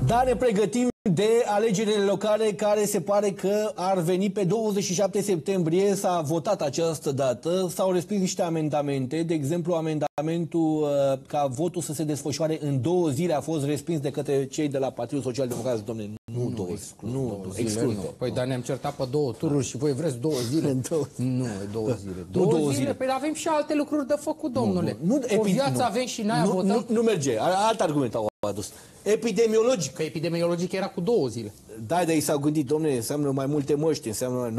Dar ne pregătim de alegerile locale care se pare că ar veni pe 27 septembrie. S-a votat această dată, s-au respins niște amendamente. De exemplu, amendamentul ca votul să se desfășoare în 2 zile a fost respins de către cei de la Partidul Social Democrat. Dom'le, nu, exclus. Păi, dar ne-am certat pe 2 tururi și voi vreți 2 zile? Nu, e 2 zile. 2 zile? Păi avem și alte lucruri de făcut, domnule. O viață avem și n-aia votăm. Nu merge. Alt argument au adus. Epidemiologic. Că epidemiologic era cu 2 zile. Da, dar i s-au gândit, domnule, înseamnă mai multe măști, înseamnă...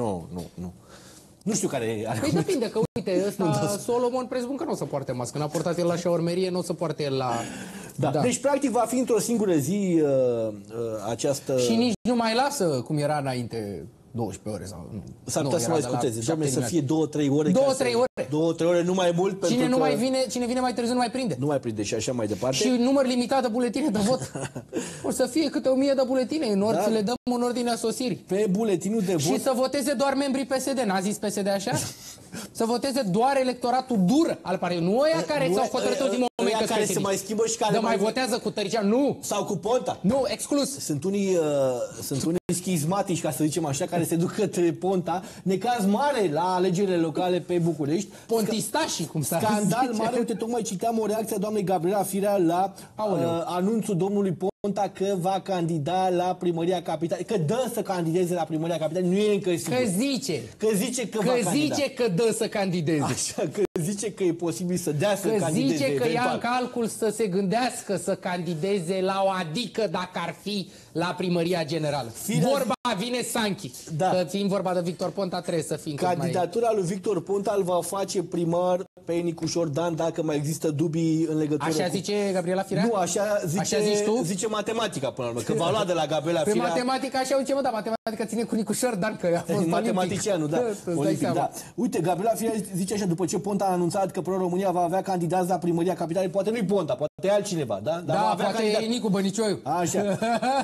Nu știu care e argument. Păi depinde, că uite, ăsta Solomon presupun că nu o să poarte mască. N-a portat el la șaurmerie, nu o să poarte el la... Da. Deci, practic, va fi într-o singură zi această... Și nici nu mai lasă cum era înainte... 12 ore sau... S-ar putea să mai scuteze. Doamne, să fie 2-3 ore. 2-3 ore. 2-3 ore, nu mai mult. Cine vine mai târziu nu mai prinde. Nu mai prinde și așa mai departe. Și număr limitat de buletine de vot. O să fie câte 1000 de buletine. În ordine, le dăm în ordinea sosirii. Pe buletinul de vot. Și să voteze doar membrii PSD. N-a zis PSD așa? Să voteze doar electoratul dur al partidului. Nu ăia care s-au hotărât din moment că care se mai schimbă și care mai votează cu Tărician. Nu. Sau cu Ponta. Nu, exclus. Sunt unii schizmatici, ca să zicem așa, care se duc către Ponta. Necaz mare la alegerile locale pe București. Pontistașii, cum s-ar zice. Scandal mare. Uite, tocmai citeam o reacție a doamnei Gabriela Firea la anunțul domnului Ponta că va candida la primăria capitalei. Că dă să candideze la primăria capitalei. Nu e încă sigur. Că zice. Că zice că va candida. Zice că dă să candideze. Așa, că zice că e posibil să dea să candideze. Zice că ia în calcul să se gândească să candideze la o adică dacă ar fi la primăria generală. Vorba vine Sanchi. Da. Că fiind vorba de Victor Ponta trebuie să fim candidatura lui Victor Ponta îl va face primar pe Nicușor Dan dacă mai există dubii în legătură Așa zice Gabriela Firea? Nu, așa zice matematica până la urmă, că va lua de la Gabriela Firea. Pe matematica așa uite, da, matematica ține cu Nicușor Dan, că a fost matematicianul, da. Olimpic, da. Uite, Gabriela Firea zice așa, după ce Ponta a anunțat că Pro-România va avea candidați la primăria capitalei, poate nu-i Ponta, poate e altcineva, da? Dar da, poate e Nicu Bănicioiu. Așa.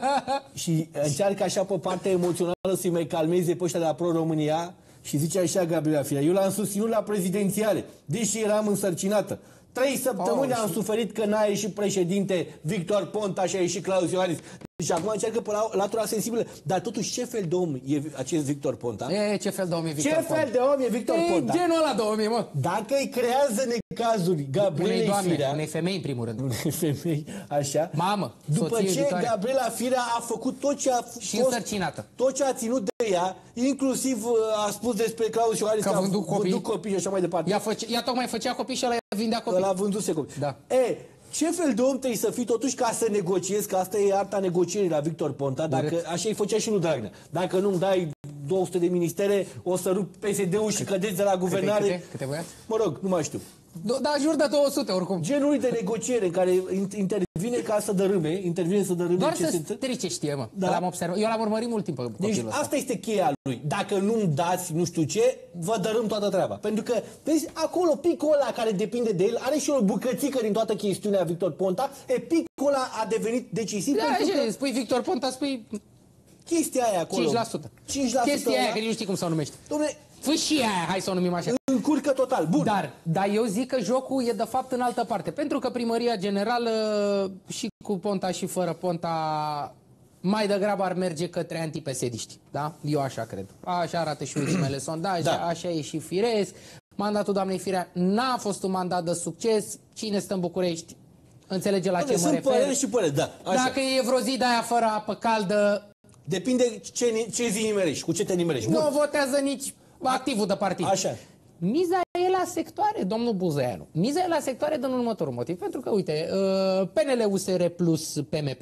Și încearcă așa pe partea emoțională să-i mai calmeze pe ăștia de la Pro-România și zice așa Gabriela Firea: eu l-am susținut la prezidențiale, deși eram însărcinată. 3 săptămâni am suferit că n-a ieșit președinte Victor Ponta și a ieșit Claus Iohannis. Și acum încearcă pe latura sensibilă. Dar totuși, ce fel de om e acest Victor Ponta? Ce fel de om e Victor Ponta? Ce fel de om e Victor Ponta? Genul ăla de om e, mă. Dacă îi creează necazuri Gabriela Firea... Unei femei, în primul rând. Unei femei, așa. Mamă, după ce viitoare. Gabriela Firea a făcut tot ce a fost... Și însărcinată. Tot ce a ținut de ea, inclusiv a spus despre Claus Iohannis că a vândut copii și așa mai departe. Ea tocmai făcea copii și ăla vindea copii. Ăla vânduse copii. Da. Ce fel de om trebuie să fii totuși ca să negociezi, că asta e arta negocierii la Victor Ponta, dacă așa îi făcea și lui Dragnea. Dacă nu-mi dai 200 de ministere, o să rup PSD-ul și cădeți de la guvernare. Câte voiați? Mă rog, nu mai știu. Da, jur de 200 oricum. Genul de negociere în care intervine ca să dărâme, doar să strice, știe, mă. Da. L-am observat. Eu l-am urmărit mult timp pe deci asta este cheia lui. Dacă nu-mi dați nu știu ce, vă dărâm toată treaba. Pentru că, vezi, acolo picul ăla care depinde de el are și o bucățică din toată chestiunea Victor Ponta. Picul ăla a devenit decisiv. Da, că spui Victor Ponta, spui... Chestia aia acolo. 5%. Chestia aia, că nici nu știi cum să o numești. Dom'le, fâșia aia, hai să o numim așa. Încurcă total, bun. Dar eu zic că jocul e de fapt în altă parte. Pentru că primăria generală și cu Ponta și fără Ponta mai degrabă ar merge către antipesediști. Da? Eu așa cred. Așa arată și ultimele sondaje, așa e și firesc. Mandatul doamnei Firea n-a fost un mandat de succes. Cine stă în București înțelege la ce mă refer. Păreri și păreri, da. Așa. Dacă e vreo zi de aia fără apă caldă... Depinde ce zi nimerești, cu ce te nimerești. Nu votează nici activul de partid. Așa. Miza e la sectoare, domnul Buzeanu. Miza e la sectoare din următorul motiv. Pentru că, uite, PNL, USR plus PMP,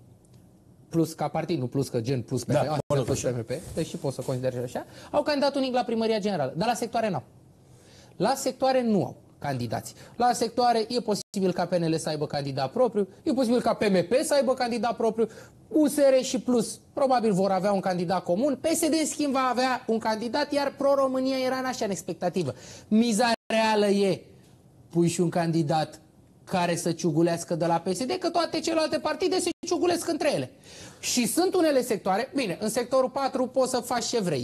plus ca partid, nu plus că gen plus PMP, plus PMP, deci și poți să consideri așa, au candidat unic la primăria generală. Dar la sectoare n-au. La sectoare nu au candidați. La sectoare e posibil ca PNL să aibă candidat propriu, e posibil ca PMP să aibă candidat propriu, USR și Plus probabil vor avea un candidat comun, PSD în schimb va avea un candidat, iar Pro-România era în așa în expectativă. Miza reală e, pui și un candidat care să ciugulească de la PSD, că toate celelalte partide se ciugulesc între ele. Și sunt unele sectoare, bine, în sectorul 4 poți să faci ce vrei.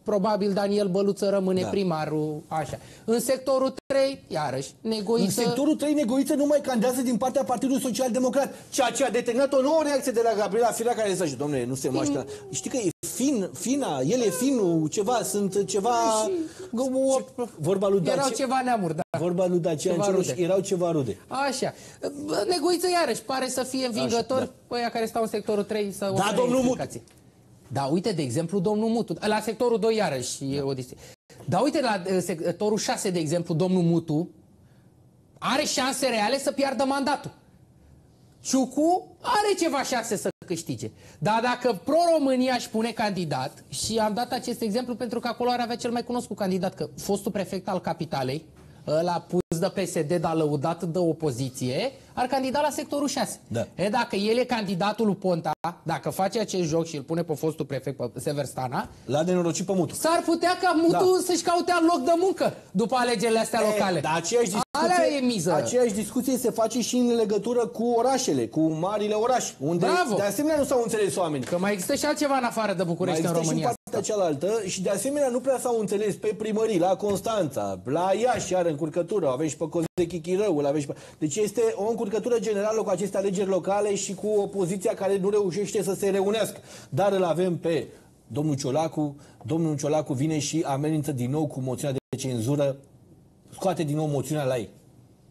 probabil Daniel Băluță rămâne primarul, așa. În sectorul 3, iarăși, Negoiță... În sectorul 3, Negoiță nu mai candidează din partea Partidului Social Democrat, ceea ce a determinat o nouă reacție de la Gabriela Firea, care zice, domnule, nu se moaște. Știi că e fina, el e finul, ceva, sunt ceva... Vorba lui Dacia. Erau ceva neamuri, da. Vorba lui Dacia, erau ceva rude. Așa. Negoiță, iarăși, pare să fie învingător ăia care stau în sectorul 3 să ofere domnul explicații. Da, uite, de exemplu, domnul Mutu. La sectorul 2, iarăși, e o distinție. Dar uite, la sectorul 6, de exemplu, domnul Mutu are șanse reale să piardă mandatul. Ciucu are ceva șanse să câștige. Dar dacă Pro-România își pune candidat, și am dat acest exemplu pentru că acolo ar avea cel mai cunoscut candidat, că fostul prefect al Capitalei, ăla pus de PSD, dar lăudat de opoziție, ar candida la sectorul 6. Da. Dacă el e candidatul lui Ponta, dacă face acest joc și îl pune pe fostul prefect, pe Sever Stana, l-a nenorocit pe Mutu. s-ar putea ca Mutu să-și caute alt loc de muncă după alegerile astea locale. Dar aceeași discuție se face și în legătură cu orașele, cu marile orașe, unde de asemenea nu s-au înțeles oameni. Că mai există și altceva în afară de București în România. Și partea cealaltă, și de asemenea nu prea s-au înțeles pe primării, la Constanța, la Iași, iar încurcătură, avem și pe Cozechi Chirău, avem și pe... Deci este o încurcătură generală cu aceste alegeri locale și cu opoziția care nu reușește să se reunească. Dar îl avem pe domnul Ciolacu. Domnul Ciolacu vine și amenință din nou cu moțiunea de cenzură, scoate din nou moțiunea la ei.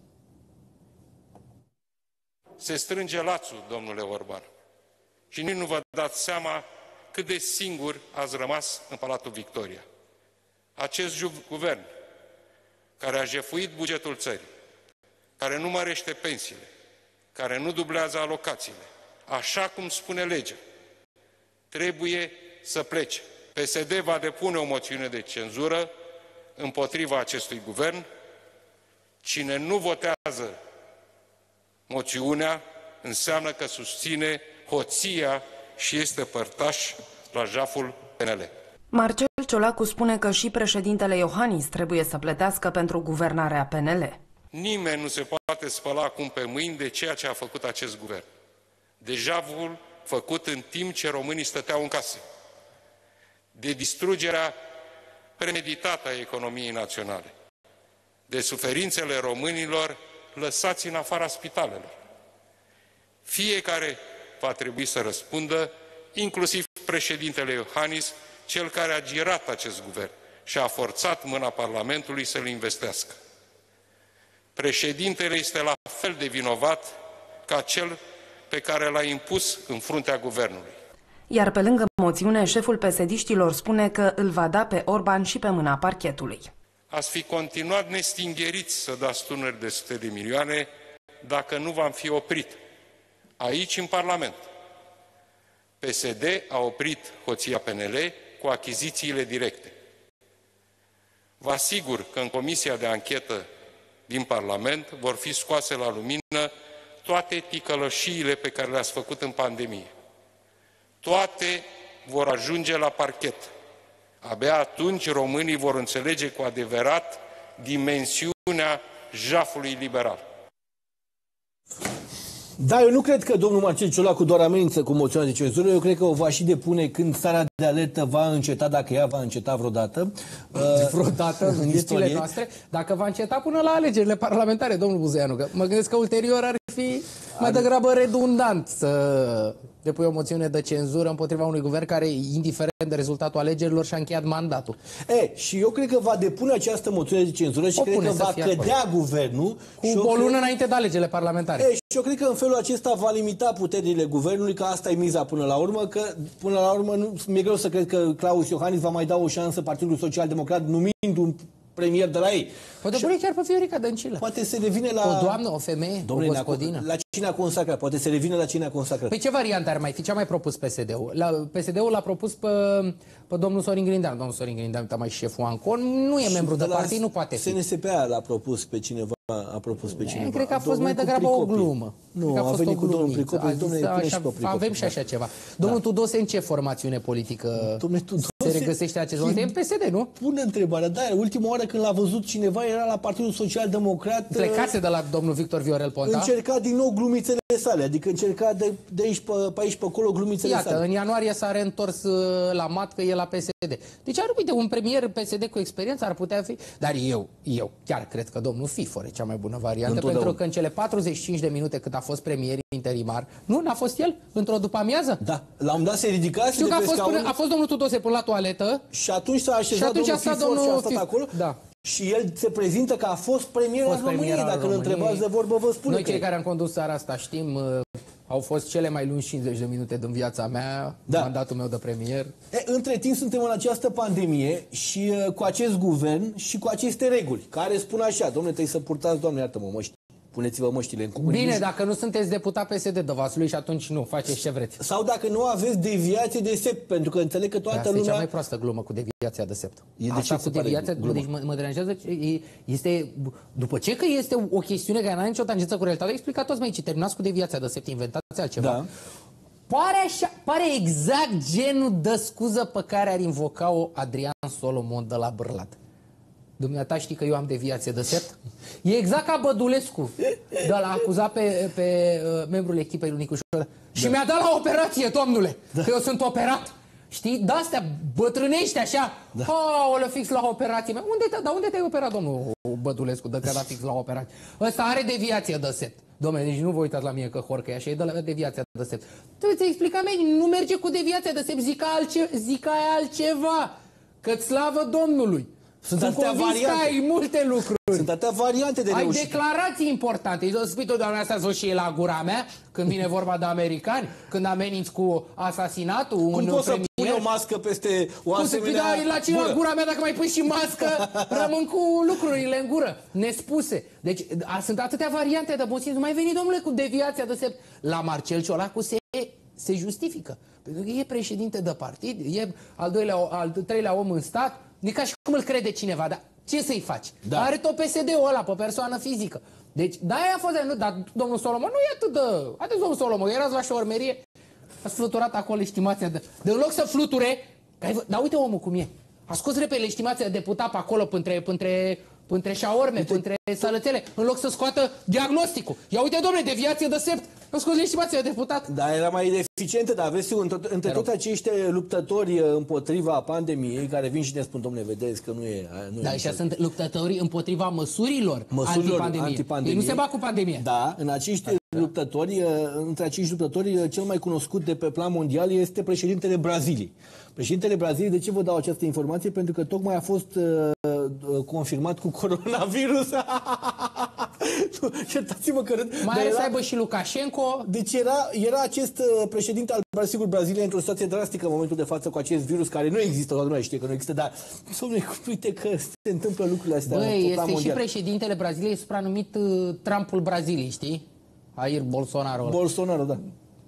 Se strânge lațul, domnule Orban. Și nici nu vă dați seama cât de singur ați rămas în Palatul Victoria. Acest guvern care a jefuit bugetul țării, care nu mărește pensiile, care nu dublează alocațiile, așa cum spune legea, trebuie să plece. PSD va depune o moțiune de cenzură împotriva acestui guvern. Cine nu votează moțiunea înseamnă că susține hoția și este părtaș la jaful PNL. Marcel Ciolacu spune că și președintele Iohannis trebuie să plătească pentru guvernarea PNL. Nimeni nu se poate spăla acum pe mâini de ceea ce a făcut acest guvern. Dejavul făcut în timp ce românii stăteau în casă. De distrugerea premeditată a economiei naționale. De suferințele românilor lăsați în afara spitalelor. Fiecare va trebui să răspundă, inclusiv președintele Iohannis, cel care a girat acest guvern și a forțat mâna Parlamentului să-l investească. Președintele este la fel de vinovat ca cel pe care l-a impus în fruntea guvernului. Iar pe lângă moțiune, șeful PSD-știlor spune că îl va da pe Orban și pe mâna parchetului. Ați fi continuat nestingheriți să dați tuneri de sute de milioane dacă nu v-am fi oprit. Aici, în Parlament, PSD a oprit hoția PNL cu achizițiile directe. Vă asigur că în Comisia de Anchetă din Parlament vor fi scoase la lumină toate ticălășiile pe care le-ați făcut în pandemie. Toate vor ajunge la parchet. Abia atunci românii vor înțelege cu adevărat dimensiunea jafului liberal. Da, eu nu cred că domnul Marcel Ciolacu doar amenință cu moțiunea de cenzură, eu cred că o va și depune când starea de alertă va înceta, dacă ea va înceta vreodată. Vreodată în viețile noastre, dacă va înceta până la alegerile parlamentare, domnul Buzeanu, că mă gândesc că ulterior ar fi mai degrabă redundant să depui o moțiune de cenzură împotriva unui guvern care, indiferent de rezultatul alegerilor, și-a încheiat mandatul. Și eu cred că va depune această moțiune de cenzură și cred că va cădea guvernul cu o lună înainte de alegerile parlamentare. Și eu cred că în felul acesta va limita puterile guvernului, că asta e miza până la urmă, că până la urmă mi-e greu să cred că Claus Iohannis va mai da o șansă Partidului Social Democrat numind un premier de la ei. Poate pune chiar pe Viorica Dăncilă. Poate se revine la... O doamnă, o femeie, o gospodină. La cine a consacrat. Poate se revine la cine a consacrat. Păi ce variante ar mai fi? Ce a mai propus PSD-ul? PSD-ul l-a propus pe domnul Sorin Grindeanu. Domnul Sorin Grindeanu, mai șeful Ancon, nu e membru de partid, nu poate fi. SNSP-a l-a propus pe cineva. A propus pe cineva. Cred că a fost mai degrabă o glumă. Nu, a venit cu domnul Pricopi. Avem și așa ceva. Domnul Tudose în ce formațiune politică se regăsește acest moment? E în PSD, nu? Pune întrebarea. Da, ultima oară când l-a văzut cineva era la Partidul Social Democrat. Plecase de la domnul Victor Viorel Ponta. Încerca din nou glumițele sale, adică încerca de aici pe aici pe acolo glumițele Iată, sale. în ianuarie s-a reîntors la mat că e la PSD. Deci, uite, un premier PSD cu experiență ar putea fi... Dar eu chiar cred că domnul Fifor e cea mai bună variantă, pentru că în cele 45 de minute cât a fost premier interimar, n-a fost el într-o după-amiază? Da, la un dat se ridicase. Știu că a fost domnul Tudose până la toaletă. Și atunci s-a așezat domnul Fifor și a stat acolo. Da. Și el se prezintă că a fost premier al României. Dacă îl întrebați de vorbă, vă spune. Noi cei care am condus țara asta știm, au fost cele mai lungi 50 de minute din viața mea, mandatul meu de premier. Între timp suntem în această pandemie și cu acest guvern și cu aceste reguli, care spun așa, domnule, trebuie să purtați, Doamne, iartă-mă, măști. Puneți-vă măștile în cuvânt. Bine, dacă nu sunteți deputat PSD de Vaslui și atunci nu, faceți ce vreți. Sau dacă nu aveți deviație de sept, pentru că înțeleg că toată lumea... Asta e cea mai proastă glumă cu deviația de sept. Asta cu deviația, deci mă deranjează, este, după ce că este o chestiune care nu are nicio tangență cu realitatea, explicat toți mai aici, terminați cu deviația de sept, inventați altceva. Da. Pare exact genul de scuză pe care ar invoca-o Adrian Solomon de la Bârlat. Dumneata știi că eu am deviație de sept? E exact ca Bădulescu. Da, l-a acuzat pe membrul echipei lui Nicu Șoră. Și mi-a dat la operație, domnule, că eu sunt operat. Știi? De-astea bătrânești așa. Aoleu, fix la operație. Unde te-ai operat, domnul Bădulescu, de te-a dat fix la operație? Ăsta are deviație de sept. Dom'le, deci nu vă uitați la mine că horcă e așa, e de la deviația de sept. Tu ți-ai explicat, nu merge cu deviația de sept, zic altceva. Că-ți slavă Domnului. Sunt atâtea variante. Ai multe lucruri. Sunt atâtea variante de reușită. Ai declarații importante. Îi spui tu, doamne, asta să și la gura mea, când vine vorba de americani, când ameninți cu asasinatul. Cum poți să pui o mască peste o asemenea la cine la gura mea, dacă mai pui și mască, rămân cu lucrurile în gură, nespuse. Deci sunt atâtea variante de bun simț. Nu mai veni, domnule, cu deviația de sept. La Marcel Ciolacu se justifică. Pentru că e președinte de partid, e al treilea om în stat. E ca și cum îl crede cineva, dar ce să-i faci? Da. Are tot PSD-ul ăla pe persoană fizică. Deci, de-aia a fost, dar domnul Solomon nu e atât de... Haideți, domnul Solomon, erați la șaurmerie, ați fluturat acolo estimația de... De în loc să fluture, dar uite omul cum e. A scos repede estimația de deputat pe acolo, pântre șaorme, pântre sălățele, în loc să scoată diagnosticul. Ia uite, domnule, deviație de sept, nu scos estimația de deputat. Da, era mai eficientă, dar vezi, între toți acești luptători împotriva pandemiei, care vin și ne spun, domnule, vedeți că nu e... Da, și sunt luptătorii împotriva măsurilor antipandemie. Ei nu se bat cu pandemia. Da, între acești luptători, cel mai cunoscut de pe plan mondial este președintele Braziliei. Președintele Braziliei, de ce vă dau această informație? Pentru că tocmai a fost confirmat cu coronavirus. Iertați-mă că râd. Mai are să aibă și Lukashenko. Deci era acest președinte al Braziliei într-o situație drastică în momentul de față cu acest virus care nu există, toată lumea știe că nu există, dar uite că se întâmplă lucrurile astea. Băi, este și președintele Braziliei supranumit Trumpul Braziliei, știi? Jair Bolsonaro. Bolsonaro, da.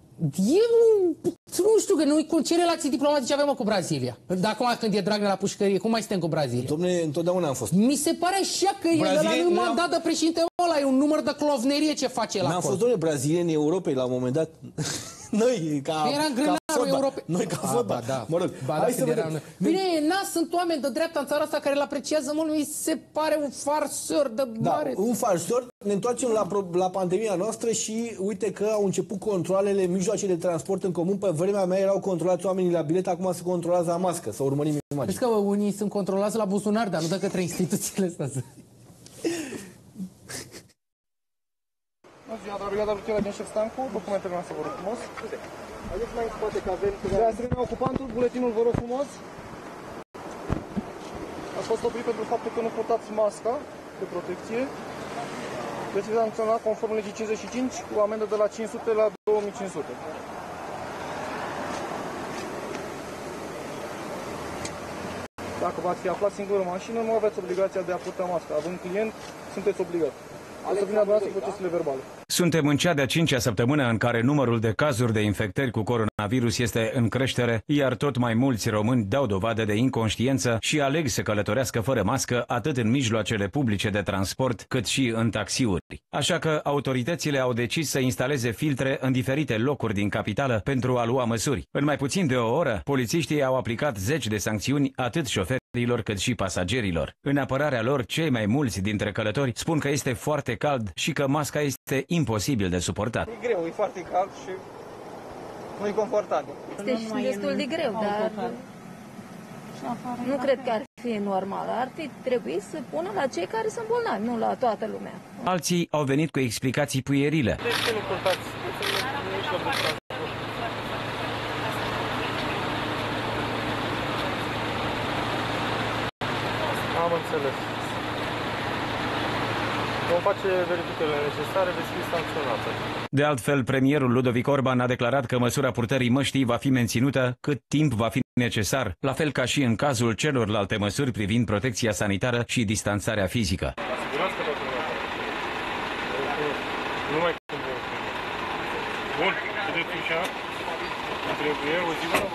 Nu știu, că noi ce relații diplomatice avem cu Brazilia? Dar acum când e Dragnea la pușcărie, cum mai suntem cu Brazilia? Dom'le, întotdeauna am fost. Mi se pare așa că e de la un mandat de președinte ăla, e un număr de clovnerie ce face la acolo. N-am fost, dom'le, brazilieni Europei la un moment dat. Noi, ca Europei. Noi ca fotbal. Da. Mă rog, hai să vedem. Bine, sunt oameni de dreapta în țara asta care îl apreciază mult, mi se pare un farsor de mare. Da, un farsor. Ne întoarcem la pandemia noastră și uite că au început controalele mijloace de transport în comun. Pe vremea mea erau controlați oamenii la bilet, acum se controlează la mască, să urmărim imagini. Crezi că unii sunt controlați la buzunar, dar nu de către instituțiile astea. Bună ziua, de la Brigada Rutieră din Șef Stancu, documentele noastre, vă rog frumos. Haideți mai în spate că avem... De asemenea, ocupantul, buletinul, vă rog frumos. Ați fost oprit pentru faptul că nu purtați masca de protecție. Veți fi sancționat conform legii 55 cu amendă de la 500 la 2500. Dacă v-ați fi aflat singur în mașină, nu aveți obligația de a purta masca. Având client, sunteți obligați. O să vină dumneavoastră procesele verbale. Suntem în cea de-a 5-a săptămână în care numărul de cazuri de infectări cu coronavirus este în creștere, iar tot mai mulți români dau dovadă de inconștiență și aleg să călătorească fără mască atât în mijloacele publice de transport cât și în taxiuri. Așa că autoritățile au decis să instaleze filtre în diferite locuri din capitală pentru a lua măsuri. În mai puțin de o oră, polițiștii au aplicat 10 de sancțiuni atât șoferilor șoferilor cât și pasagerilor. În apărarea lor, cei mai mulți dintre călători spun că este foarte cald și că masca este imposibil de suportat. E greu, e foarte cald și nu e confortabil. Este și destul de greu, dar nu cred că ar fi normal. Ar fi trebuit să pună la cei care sunt bolnavi, nu la toată lumea. Alții au venit cu explicații puierile. De ce nu purtați? Am înțeles. Vom face verificările necesare, veți fi sancționate. De altfel, premierul Ludovic Orban a declarat că măsura purtării măștii va fi menținută cât timp va fi necesar, la fel ca și în cazul celorlalte măsuri privind protecția sanitară și distanțarea fizică. Asigurați că toată lumea. Nu mai când vă bun, vedeți așa? Trebuie o zi la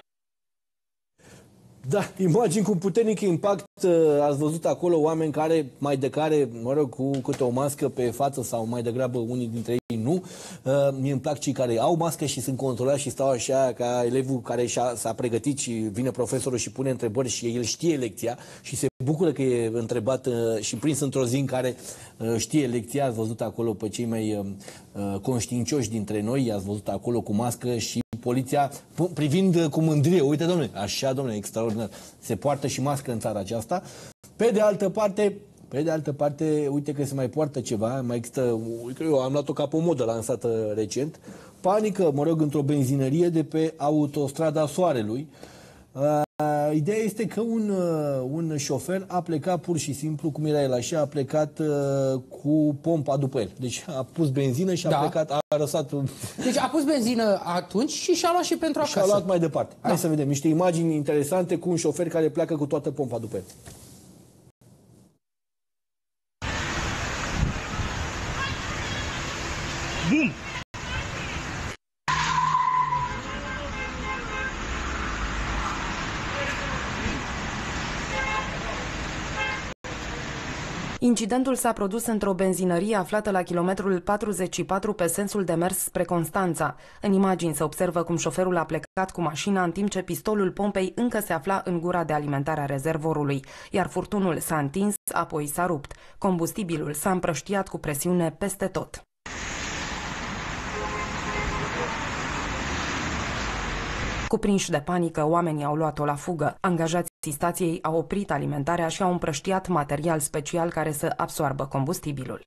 Da, imagini cu puternic impact. Ați văzut acolo oameni care, mai de care, mă rog, cu câte o mască pe față sau mai degrabă unii dintre ei nu. Mie îmi plac cei care au mască și sunt controlați și stau așa ca elevul care s-a pregătit și vine profesorul și pune întrebări și el știe lecția și se bucură că e întrebat și prins într-o zi în care știe lecția. Ați văzut acolo pe cei mai conștiincioși dintre noi, ați văzut acolo cu mască și poliția privind cu mândrie. Uite, domnule, așa, domnule, extraordinar. Se poartă și mască în țara aceasta. Pe de altă parte, uite că se mai poartă ceva, mai există, eu am luat-o ca pe o modă lansată recent, panică, mă rog, într-o benzinărie de pe autostrada Soarelui. Ideea este că un șofer a plecat pur și simplu, cum era el așa, a plecat cu pompa după el. Deci a pus benzină și a plecat, a răsat... Deci a pus benzină atunci și și-a luat și pentru acasă. Și-a luat mai departe. Hai să vedem niște imagini interesante cu un șofer care pleacă cu toată pompa după el. Bum! Incidentul s-a produs într-o benzinărie aflată la kilometrul 44 pe sensul de mers spre Constanța. În imagini se observă cum șoferul a plecat cu mașina în timp ce pistolul pompei încă se afla în gura de alimentare a rezervorului, iar furtunul s-a întins, apoi s-a rupt. Combustibilul s-a împrăștiat cu presiune peste tot. Cuprinși de panică, oamenii au luat-o la fugă. Angajații stației au oprit alimentarea și au împrăștiat material special care să absoarbă combustibilul.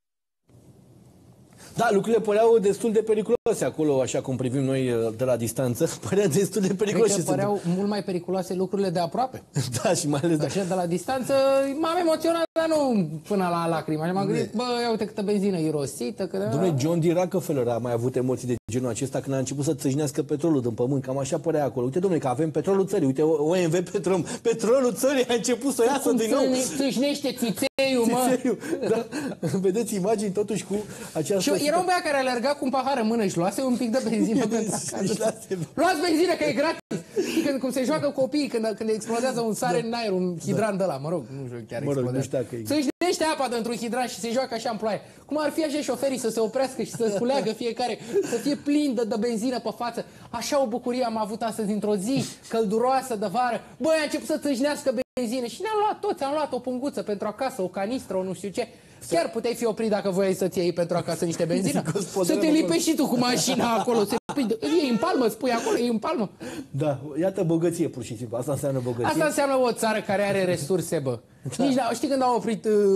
Da, lucrurile păreau destul de periculoase acolo, așa cum privim noi de la distanță. Părea destul de periculoase. Cred că păreau mult mai periculoase lucrurile de aproape. Da, și mai ales așa de la distanță m-am emoționat, dar nu până la lacrimi. M-am gândit, bă, ia uite câtă benzină irosită. Dom'le, John D. Rockefeller a mai avut emoții de genul acesta când a început să țâșnească petrolul din pământ. Cam așa părea acolo. Uite, dom'le, că avem petrolul țării. Uite, OMV petrolul țării a început să iasă din nou. Țâșnește țițeiul, mă. Țițeiul, da. Vedeți imagini totuși cu această... Și era un băiat care alerga cu un pahar în mână și luase un pic de benzină pentru acasă. Luați benzină că e gratis. Și când, cum se joacă copiii când explodează un sare în aer, un hidrant de ăla, mă rog, nu știu chiar explodează. Țâșnește apa dintr-un hidrant și se joacă așa în ploaie. Cum ar fi așa șoferii să se oprească și să sculeagă fiecare, să fie plin de benzină pe față. Așa o bucurie am avut astăzi într-o zi călduroasă de vară. Băi, a început să țâșnească benzină și ne-am luat toți, am luat o punguță pentru acasă, o canistră, o nu știu ce. Chiar puteai fi oprit dacă voiai să-ți iei pentru acasă niște benzină? Să te lipești și tu cu mașina acolo. E în palmă, spui acolo, e în palmă. Da, iată bogăție pur și simplu. Asta înseamnă bogăție. Asta înseamnă o țară care are resurse, bă. Da. Nici știi când au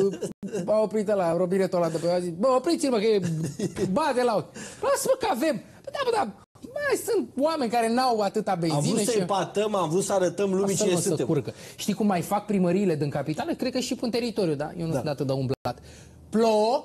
oprit ăla, robinetul ăla de pe, a zis, bă, opriți-l, bă, că e bate la ochi. Lasă-mă că avem. Da. Mai sunt oameni care n-au atâta benzină. Am vrut să epatăm, am vrut să arătăm lumii cine suntem. Curcă. Știi cum mai fac primăriile din capitală? Cred că și pe teritoriu, da? Eu nu sunt atât de umblat. Plouă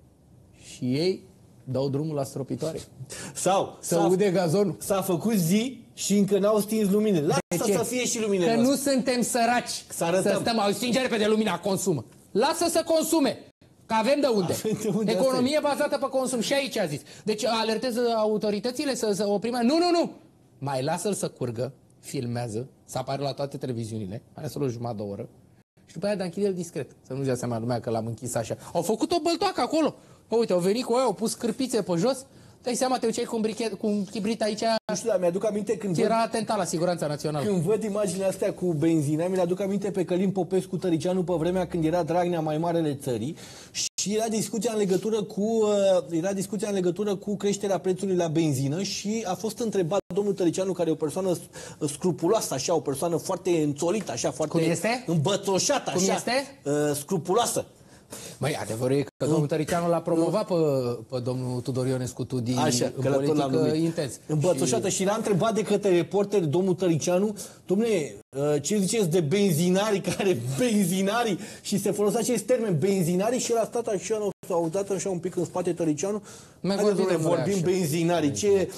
și ei dau drumul la stropitoare. Sau să ude gazonul. S-a făcut zi și încă n-au stins luminile. Lasă să fie și luminile. Că nu suntem săraci să stăm, au stinge repede lumina, consumă. Lasă să consume. Că avem de unde. Economie bazată pe consum. Și aici a zis. Deci alertez autoritățile să oprimă. Nu. Mai lasă-l să curgă, filmează, să apară la toate televiziunile, mai lasă-l o jumătate de oră. Și după aia închide-l discret. Să nu-și dea seama lumea că l-am închis așa. Au făcut o băltoacă acolo. Uite, au venit cu aia, au pus cârpițe pe jos. Dai seama, te duceai cu un chibrit aici, Nu știu, dar mi-aduc aminte când era atentat la siguranța națională. Când văd imaginea astea cu benzina, mi-aduc aminte pe Călin Popescu Tăricianu pe vremea când era Dragnea mai marele țării și era discuția în legătură cu creșterea prețului la benzină și a fost întrebat domnul Tăricianu, care e o persoană scrupuloasă, așa, o persoană foarte înțolită, așa, foarte îmbătoșată, așa, scrupuloasă. Măi, adevărul e că domnul Tăricianu l-a promovat pe domnul Tudor Ionescu Tudi în politică intens. Îmbătoșată și l-a întrebat de către reporter domnul Tăricianu, dom'le, ce ziceți de benzinari benzinari, și se folosea acest termen, benzinari, și el a stat așa, s-a dat așa un pic în spate Tăricianu. Vorbim benzinari. Ce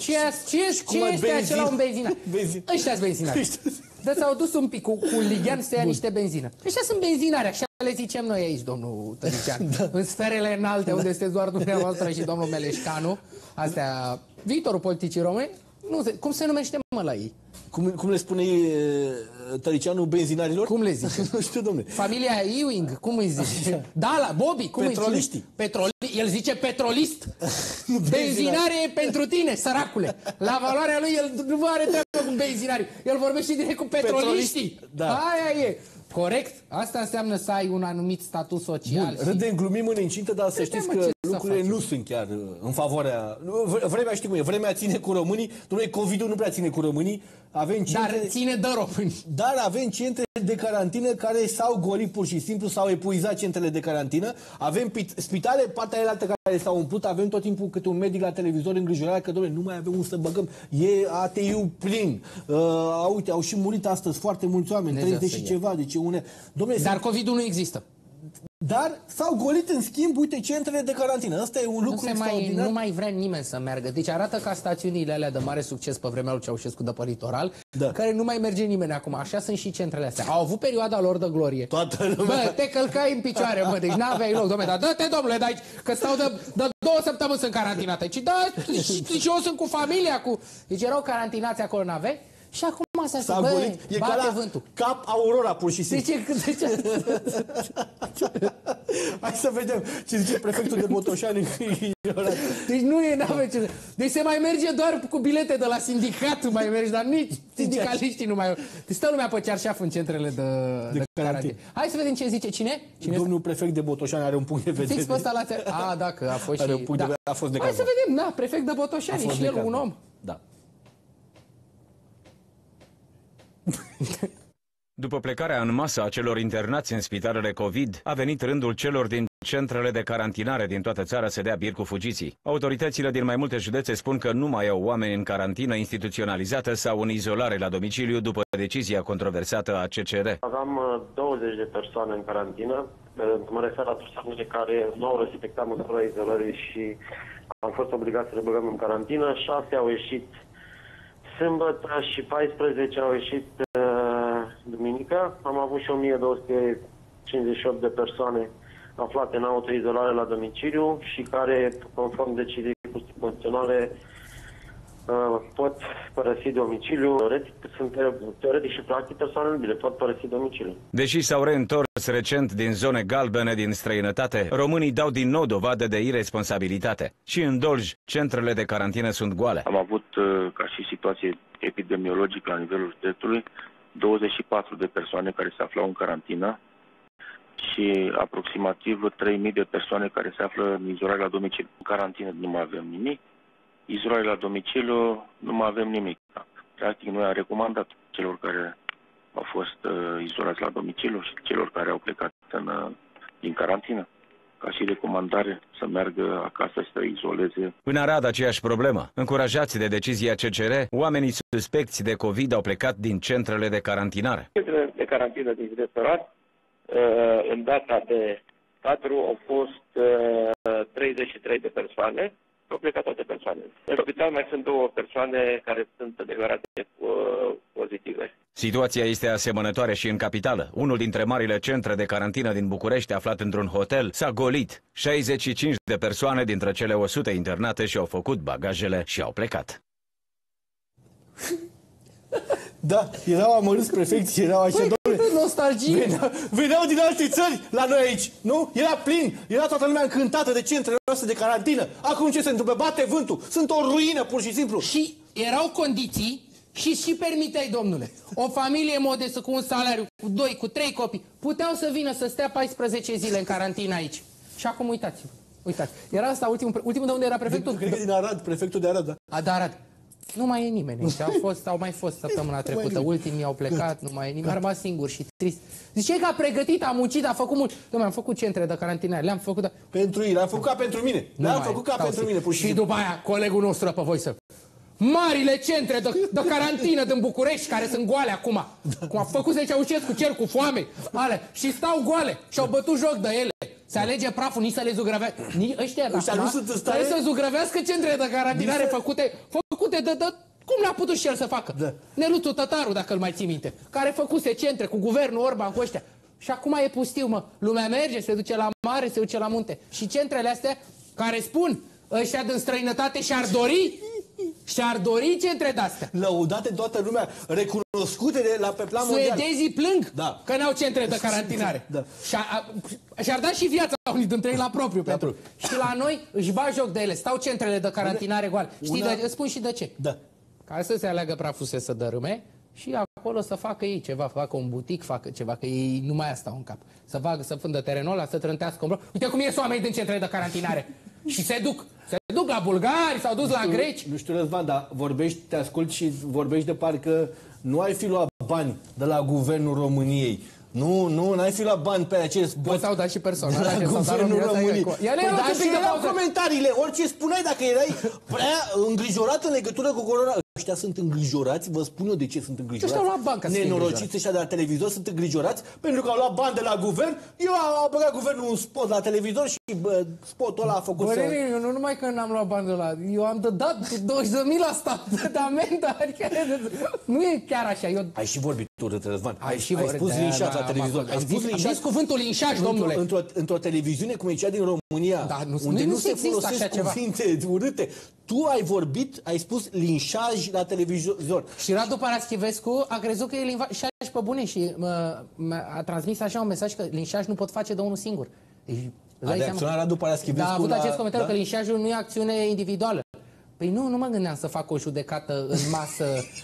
este acela un benzinar? Ăștia-s benzinari. Dar s-au dus un pic cu lighean să ia niște benzină. Ăștia sunt benzinari, așa le zicem noi aici, domnul Tăricianu. În sferele înalte, unde este doar dumneavoastră și domnul Meleșcanu. Astea, viitorul politicii români, cum se numește, mă, la ei? Cum le spune Tăricianu benzinarilor? Cum le zice? Nu știu, domnule. Familia Ewing, cum îi zice? Da, Bobby, cum Petroliștii. îi zice? El zice petrolist. Benzinare e pentru tine, săracule. La valoarea lui, el nu are treabă cu benzinari. El vorbește direct cu petroliștii. Da. Aia e. Corect? Asta înseamnă să ai un anumit statut social. Bun, râdem, glumim în incintă, dar să știți că lucrurile nu sunt chiar în favoarea... Vremea, știi cum e, vremea ține cu românii, dom'le, COVID-ul nu prea ține cu românii, avem centre... Dar ține de români. Dar avem centre de carantină care s-au golit pur și simplu, s-au epuizat centrele de carantină, avem spitale, partea aia altă care s-au umplut, avem tot timpul câte un medic la televizor îngrijorat că, dom'le, nu mai avem unde să băgăm, e ATI-ul plin. Uite, au și murit astăzi foarte mulți oameni, 30 și ceva, deci dar COVID-ul nu există. Dar s-au golit, în schimb, uite, centrele de carantină. Asta e un lucru extraordinar. Nu mai vrea nimeni să meargă. Deci arată ca stațiunile alea de mare succes pe vremea lui Ceaușescu de pe litoral, care nu mai merge nimeni acum. Așa sunt și centrele astea. Au avut perioada lor de glorie. Toată lumea. Bă, te călcai în picioare, mă, deci n-aveai loc, dom'le, dar dă-te, domnule, de aici, că stau de 2 săptămâni sunt carantinate. Și și eu sunt cu familia, Deci erau carantinați acolo, n-aveai? Și acum s-a golit, e ca la vântul. Cap Aurora, pur și simplu. Hai să vedem ce zice prefectul de Botoșani. Deci deci se mai merge doar cu bilete de la sindicat, mai mergi, dar nici sindicaliștii nu mai... Deci stă lumea pe cearșaf în centrele de carantină. Hai să vedem ce zice. Cine? Domnul prefect de Botoșani are un punct de vedere. Fix pe ăsta dacă a fost și... Hai să vedem, prefect de Botoșani și el un om. Da. După plecarea în masă a celor internați în spitalele COVID, a venit rândul celor din centrele de carantinare din toată țara să dea bir cu fugiții. Autoritățile din mai multe județe spun că nu mai au oameni în carantină instituționalizată sau în izolare la domiciliu după decizia controversată a CCR. Aveam 20 de persoane în carantină. Mă refer la persoanele care nu au respectat măsura izolării și am fost obligați să le băgăm în carantină. 6 au ieșit sâmbătă și 14 au ieșit duminică. Am avut și 1258 de persoane aflate în autoizolare la domiciliu și care, conform deciziei constituționale, pot părăsi domiciliul. Teoretic și practic persoanele libere pot părăsi domiciliul. Deși s-au reîntors recent din zone galbene din străinătate, românii dau din nou dovadă de irresponsabilitate. Și în Dolj, centrele de carantină sunt goale. Am avut, ca și situație epidemiologică la nivelul județului, 24 de persoane care se aflau în carantină și aproximativ 3.000 de persoane care se află în izolare la domiciliu. În carantină nu mai avem nimic, izolare la domiciliu nu mai avem nimic. Practic, noi am recomandat celor care au fost izolați la domiciliu și celor care au plecat din carantină, ca și recomandare să meargă acasă și să izoleze. În Arad, aceeași problemă. Încurajați de decizia CCR, oamenii suspecți de COVID au plecat din centrele de carantinare. Centrele de carantină din județul Arad, în data de 4 au fost 33 de persoane. Au plecat toate persoanele. În spital mai sunt 2 persoane care sunt declarate pozitive. Situația este asemănătoare și în capitală. Unul dintre marile centre de carantină din București, aflat într-un hotel, s-a golit. 65 de persoane dintre cele 100 internate și-au făcut bagajele și au plecat. Da, erau amărâți prefecții, erau așa, nostalgie. Veneau din alte țări la noi aici, nu? Era plin, era toată lumea încântată de centrele noastre de carantină. Acum ce se întâmplă? Bate vântul, sunt o ruină pur și simplu. Și erau condiții și permiteai, domnule. O familie modestă cu un salariu, cu 2, cu 3 copii, puteau să vină să stea 14 zile în carantină aici. Și acum uitați-vă. Uitați. Era asta ultimul de unde era prefectul? Cred că din Arad, prefectul de Arad, da. De Arad. Nu mai e nimeni aici. Au mai fost săptămâna trecută. Ultimii au plecat, nu mai e nimeni. A rămas singur și trist. Zice că a pregătit, a muncit, a făcut mult. Dom'le, am făcut centre de carantinare, le-am făcut. Pentru ei, le-am făcut ca pentru mine. Le-am făcut ca pentru mine. Și după aia, colegul nostru pe voi să... Marile centre de carantină din București, care sunt goale acum. Cum a făcut să Ceaușescu, cer cu foame. Și stau goale. Și-au bătut joc de ele. Se alege praful, nici să le zugrăvească. Ăștia nu sunt în stare să zugrăvească centrele de carantinare făcute de cum le-a putut și el să facă. Da. Neluțu Tătaru, dacă îl mai ții minte, care făcuse centre cu guvernul Orban, cu ăștia. Și acum e pustiu, mă. Lumea merge, se duce la mare, se duce la munte. Și centrele astea, care spun, ăștia din străinătate și-ar dori centre de-astea. Lăudate toată lumea, recunoscute pe plan mondial. Suedezii plâng că n-au centre de carantinare. Da. Și-ar da și viața unii dintre ei la propriu. Pentru. Și la noi își bat joc de ele. Stau centrele de carantinare goale. Știi, îți spun și de ce. Da. Ca să se aleagă praful să dărâme și acolo să facă ei ceva, facă un butic, facă ceva, că ei numai asta au în cap. Să vândă terenul ăla, să trântească un bloc. Uite cum ies oamenii din centrele de carantinare. Și se duc la bulgari, s-au dus la greci. Nu știu, Răzvan, dar te ascult și vorbești de parcă nu ai fi luat bani de la Guvernul României. Nu, n-ai fi luat bani pe acest bot. S-au dat și personal. La Guvernul României. Dar și erau comentariile. Orice spuneai, dacă erai prea îngrijorat în legătură cu corona. Ăștia sunt îngrijorați, vă spun eu de ce sunt îngrijorați. Ăștia au luat bani ca să fie nenorociți ăștia de la televizor sunt îngrijorați pentru că au luat bani de la guvern. Eu am băgat guvernul un spot la televizor și spotul ăla a făcut să... Eu nu numai că n-am luat bani de la... Eu am dat 20.000 la stat de amendă. Adică nu e chiar așa. Ai și vorbit tu, Răzvan. Ai spus linșaj la televizor. Ai zis cuvântul linșaj, domnule. Într-o televiziune cum e cea din România, unde nu se folosesc cuvinte urâte, tu ai vorbit, ai spus linșaj la televizor. Și Radu Paraschivescu a crezut că e linșaj pe bune și a transmis așa un mesaj că linșaj nu pot face de unul singur. A reacționat Radu Paraschivescu. Da, a avut acest comentariu că linșajul nu e acțiune individuală. Păi nu mă gândeam să fac o judecată în masă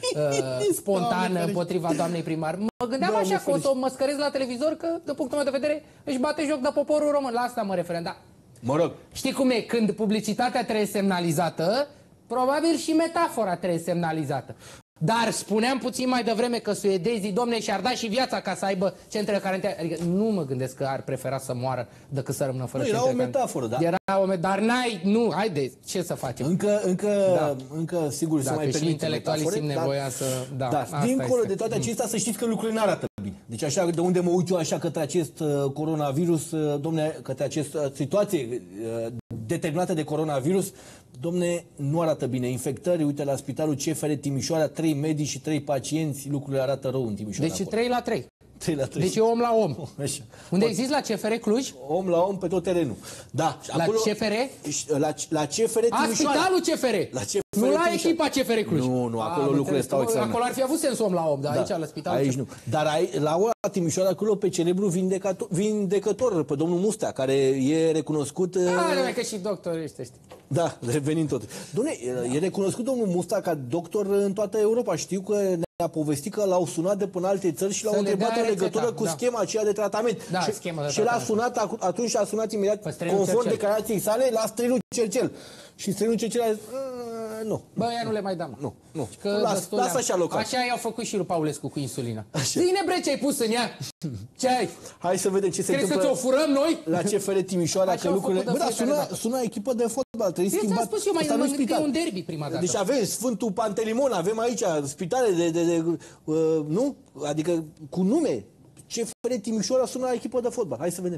spontană împotriva doamnei primar. Mă gândeam așa că o să o măscărez la televizor că, de punctul meu de vedere, își bate joc de poporul român. La asta mă referam, da. Mă rog. Știi cum e? Când publicitatea trebuie semnalizată, probabil și metafora trebuie semnalizată. Dar spuneam puțin mai devreme că suedezii, domne, și-ar da și viața ca să aibă centre de carantină. Adică nu mă gândesc că ar prefera să moară decât să rămână fără centre de carantină. Era o metaforă, da? Dar haide, ce să facem? Încă sigur, să mai permite intelectualii simt nevoia să... Da, dincolo de toate acestea, să știți că lucrurile n-arată bine. Deci așa, de unde mă uit eu așa către acest coronavirus, domne, către această situație determinată de coronavirus, domne, nu arată bine. Infectări, uite, la Spitalul CFR Timișoara, 3 medici și 3 pacienți, lucrurile arată rău în Timișoara. Deci 3 la 3. 3 la 3. Deci e om la om. Așa. Unde există la CFR Cluj? Om la om pe tot terenul. Da. La acolo, CFR? La CFR Timișoara. Spitalul CFR. La CFR nu la echipa CFR Cluj. Nu, acolo lucrurile stau examen. Acolo ar fi avut sens om la om, dar aici la spitalul aici nu. Dar la ora Timișoara acolo pe celebru vindecător, pe domnul Mustea, care e recunoscut... că și doctor ești. Da, revenind tot. Dom'le, e recunoscut domnul Mustea ca doctor în toată Europa. Știu că ne-a povestit că l-au sunat de până alte țări și l-au întrebat în legătură cu schema aceea de tratament. Da, și l-a sunat, atunci a sunat imediat, conform declarației sale, la Străinul Cercel. Și Străinul Cercel a zis, nu. Bă, ea nu le mai dăm. Nu. Lasă așa local. Așa i-au făcut și lui Paulescu cu insulina. Zi-ne, bre, ce ai pus în ea? Ce ai? Hai să vedem ce se întâmplă. Crezi că ți-o furăm noi? La CFR Timișoara, că lucrurile... Bă, da, sună echipă de fotbal, trebuie schimbat. Ți-am spus eu, mai e un derby prima dată. Deci avem Sfântul Pantelimon, avem aici spitale nu? Adică cu nume. CFR Timișoara sună la echipă de fotbal. Hai să vedem.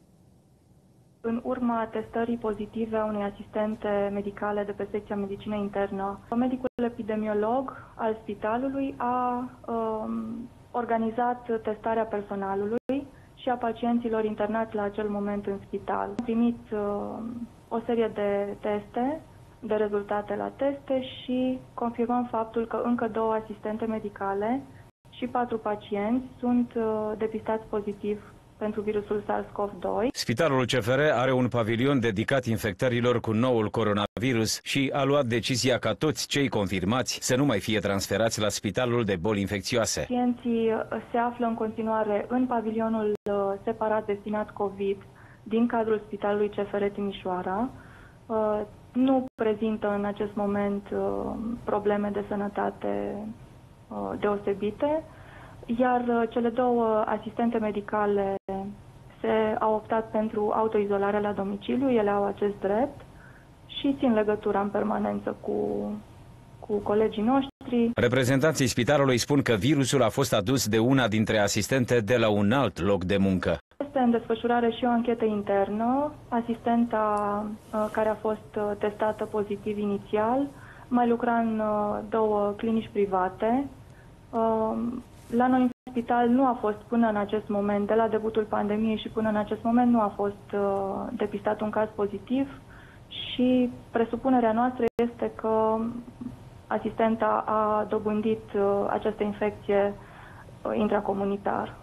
În urma testării pozitive a unei asistente medicale de pe secția medicină internă, medicul epidemiolog al spitalului a organizat testarea personalului și a pacienților internați la acel moment în spital. Am primit o serie de teste, de rezultate la teste și confirmăm faptul că încă 2 asistente medicale și 4 pacienți sunt depistați pozitiv pentru virusul SARS-CoV-2. Spitalul CFR are un pavilion dedicat infectărilor cu noul coronavirus și a luat decizia ca toți cei confirmați să nu mai fie transferați la Spitalul de Boli Infecțioase. Pacienții se află în continuare în pavilionul separat destinat COVID din cadrul Spitalului CFR Timișoara. Nu prezintă în acest moment probleme de sănătate deosebite, iar cele 2 asistente medicale au optat pentru autoizolarea la domiciliu, ele au acest drept și țin legătura în permanență cu colegii noștri. Reprezentanții spitalului spun că virusul a fost adus de una dintre asistente de la un alt loc de muncă. Este în desfășurare și o anchetă internă. Asistenta care a fost testată pozitiv inițial mai lucra în 2 clinici private. La noi în spital nu a fost până în acest moment, de la debutul pandemiei și până în acest moment, nu a fost depistat un caz pozitiv și presupunerea noastră este că asistenta a dobândit această infecție intracomunitar.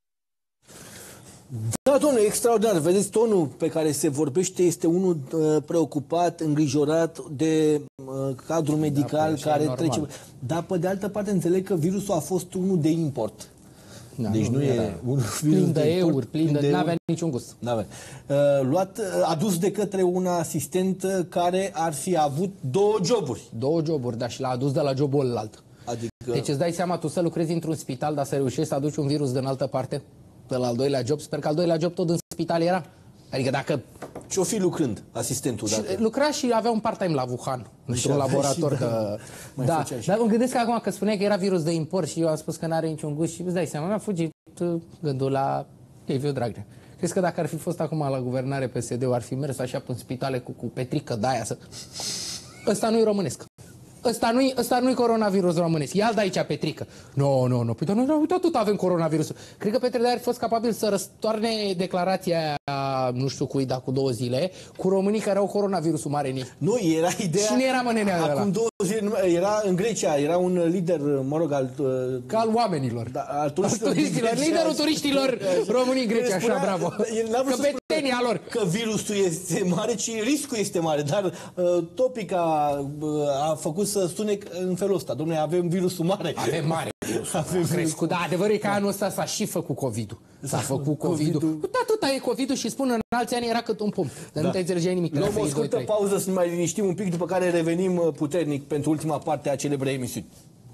Da, domnule, extraordinar. Vedeți, tonul pe care se vorbește este unul preocupat, îngrijorat de cadrul medical care trece. Dar, pe de altă parte, înțeleg că virusul a fost unul de import. Da, deci nu e un plin de euri, n-avea niciun gust. Adus de către un asistent care ar fi avut 2 joburi. 2 joburi, dar și l-a adus de la jobul ălalt. Adică... Deci îți dai seama, tu să lucrezi într-un spital, dar să reușești să aduci un virus din altă parte? De la al 2-lea job, sper că al 2-lea job tot în spital era. Adică dacă... Ce-o fi lucrând asistentul? Lucra și avea un part-time la Wuhan, într-un laborator. Da, dar mă gândesc că acum că spuneai că era virus de import și eu am spus că n-are niciun gust și îți dai seama, mi-a fugit gândul la Liviu Dragnea. Crezi că dacă ar fi fost acum la guvernare PSD-ul, ar fi mers așa în spitale cu petrică de aia să... Ăsta nu-i românesc. Ăsta nu-i coronavirus românesc. Ia-l de aici, Petrică. Nu. Păi, noi uite, tot avem coronavirusul. Cred că Petre Daia ar fi fost capabil să răstoarne declarația aia, nu știu cui, dar cu 2 zile, cu românii care au coronavirusul mare în ei. Nu, era ideea... Cine era mănenea ăla? Acum 2 zile, era în Grecia, era un lider, mă rog, ca al oamenilor. Da, al turiștilor. Liderul turiștilor românii în Grecia, așa, bravo. Căpetenia lor. Că virusul este mare, ci riscul este mare. Dar Topica a făcut să sune în felul ăsta. Dom'le, avem virusul mare. Avem mare virusul. Da, adevărul e că anul ăsta s-a și făcut COVID-ul. S-a făcut COVID-ul. Da, tot e COVID-ul și spun în alți ani era cât un pumn. Dar nu te înțelegeai nimic. Luăm o scurtă pauză să ne mai liniștim un pic, după care revenim puternic pentru ultima parte a celebrei emisiuni.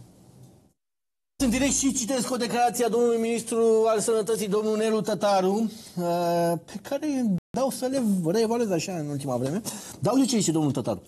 În direct și citesc o declarație a domnului ministru al Sănătății, domnul Nelu Tătaru, pe care dau să le reevaluez așa în ultima vreme. Dau de ce zice domnul Tătaru?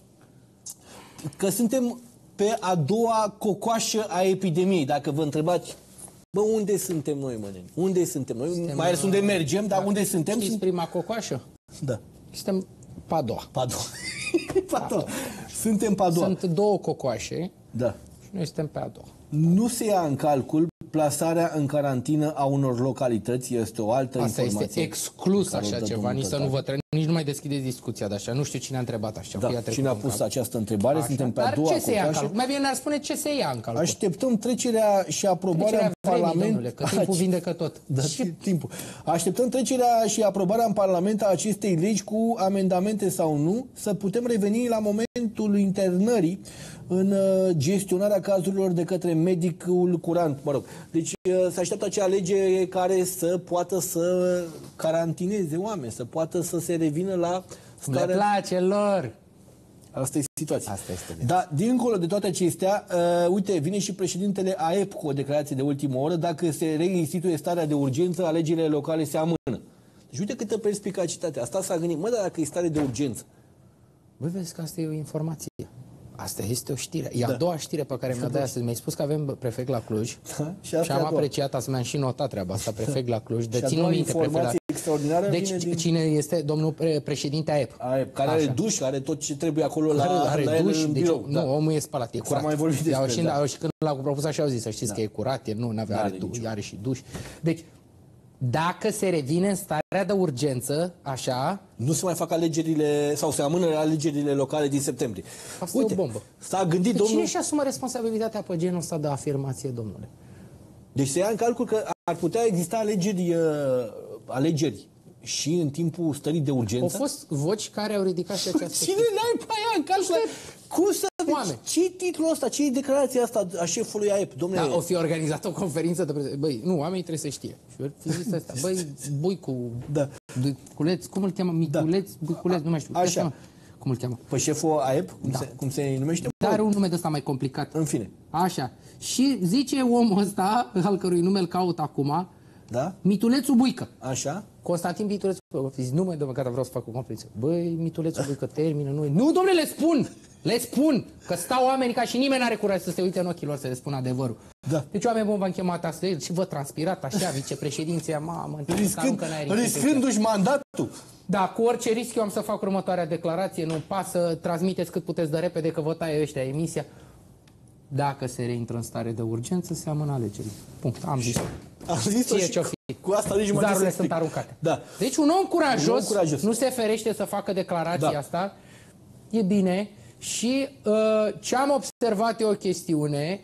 Că suntem pe a 2-a cocoașă a epidemiei. Dacă vă întrebați, bă, unde suntem noi, măneni? Unde suntem noi? Suntem, mai ales unde mergem, dar unde suntem? Știți prima cocoașă? Da. Suntem pe a 2-a. Pe a 2-a. Suntem pe a 2-a. Sunt 2 cocoașe. Da. Și noi suntem pe a 2-a. Nu se ia în calcul plasarea în carantină a unor localități, este o altă informație. Asta este exclus așa ceva, nici să nu vă nici nu mai deschideți discuția de așa. Nu știu cine a întrebat așa. Da, cine a pus această întrebare, așa. Suntem pe a 2-a cocoașă. Mai bine ar spune ce se ia în calcul. Așteptăm trecerea și aprobarea în Parlament. Domnule, că timpul vindecă tot. Da, timpul. Așteptăm trecerea și aprobarea în Parlament a acestei legi cu amendamente sau nu, să putem reveni la momentul internării în gestionarea cazurilor de către medicul curant. Mă rog. Deci se așteaptă acea lege care să poată să carantineze oameni, să poată să se revină la stare... Le place lor! Asta e situația. Asta este. Dar, dincolo de toate acestea, uite, vine și președintele AEP cu o declarație de ultimă oră. Dacă se reinstituie starea de urgență, alegerile locale se amână. Deci uite câtă perspicacitate. Asta s-a gândit. Mă, dar dacă e stare de urgență? Voi vezi că asta e o informație. Asta este o știre. E a doua știre pe care mi-a dat astăzi. Mi-ai spus că avem prefect la Cluj. Da, și am apreciat asta, mi-am și notat treaba asta, prefect la Cluj. De țin minte prefect extraordinară. Deci cine este domnul președinte AEP? AEP, care are duș, are tot ce trebuie acolo are duș, în deci birou. Nu, omul e spălat, e curat. Mai vorbit despre, și când l-au propus așa au zis, să știți că e curat, are și duș. Deci dacă se revine în starea de urgență, așa... Nu se mai fac alegerile, sau se amână alegerile locale din septembrie. Asta e o bombă. S-a gândit domnul... Cine își asumă responsabilitatea pe genul ăsta de afirmație, domnule? Deci se ia în calcul că ar putea exista alegeri și în timpul stării de urgență. Au fost voci care au ridicat și această... Cine n-ai pe aia în calcul? Cum să... Ce-i titlul ăsta? Ce-i declarația asta a șefului AEP? Domnule... Da, o fi organizat o conferință de prezent. Băi, nu, oamenii trebuie să știe. Și fi zis asta. Băi, Buicu, da. Buiculeț, cum îl cheamă? Miculeț, da. Buiculeț, nu mai știu. Așa. Cum îl cheamă? Pe șeful AEP? Da. Cum se numește? Dar are un nume de ăsta mai complicat. În fine. Așa. Și zice omul ăsta, al cărui nume îl caut acum, da? Mitulețu Buică. Așa. Constantin Mitulețu Buică. Zici, nu mai, domnule, gata, vreau să fac o conferință. Băi, Mitulețu Buică, termină, nu, domnule, le spun, că stau oameni ca și nimeni n-are curaj să se uite în ochii lor să le spună adevărul. Da. Deci oameni buni v-am chemat astăzi și vă transpirat așa, vicepreședinția, mamă, riscându-și mandatul. Da, cu orice risc eu am să fac următoarea declarație, nu pasă, transmiteți cât puteți de repede că vă taie ăștia emisia. Dacă se reintră în stare de urgență, se amână alegerile. Punct, am zis-o. Am zis-o și cu asta nici mai zarurile sunt aruncate. Da. Deci un om curajos nu se ferește să facă declarația asta, e bine. Și ce am observat e o chestiune,